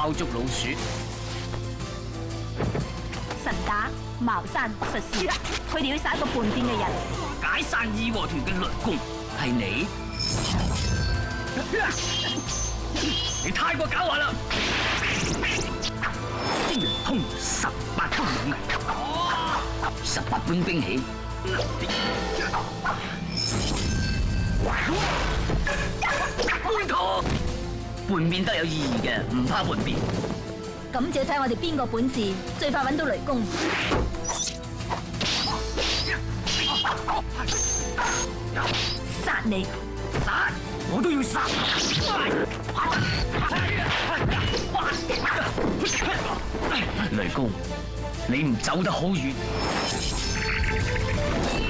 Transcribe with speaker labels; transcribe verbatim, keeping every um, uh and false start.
Speaker 1: 爆竹老鼠。
Speaker 2: 神打、茅山術士，佢哋要殺一個叛變嘅人。
Speaker 1: 解散義和團嘅雷公係你，你太過狡猾啦！精通十八般武藝，十八般兵器。背陀，叛變得有意義嘅，唔怕叛變。
Speaker 2: 咁就睇我哋邊個本事最快揾到雷公。殺你！
Speaker 1: 殺！我都要殺！雷公，你唔走得好遠。